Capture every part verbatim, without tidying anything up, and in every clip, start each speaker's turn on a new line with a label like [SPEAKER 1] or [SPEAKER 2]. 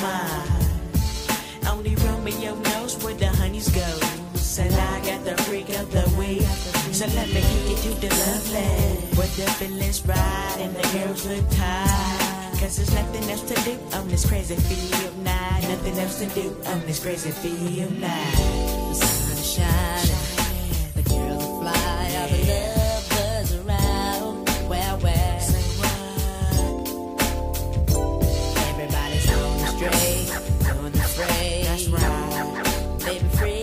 [SPEAKER 1] mine. Only Romeo knows where the honeys go. And I got the freak of the week. So let me kick it to the lovely, where the feelings right and the girls look tight. Cause there's nothing else to do on this crazy field night. Nothing else to do on this crazy field night. The sun is shining, the girls are fly, all the love buzz around. Well, well, everybody's on the straight, on the fray. That's right, baby free.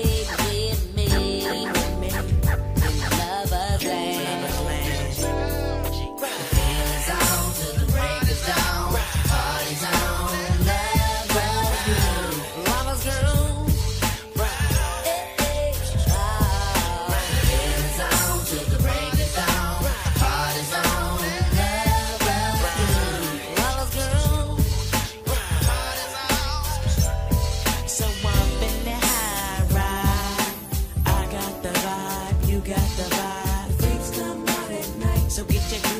[SPEAKER 1] So get your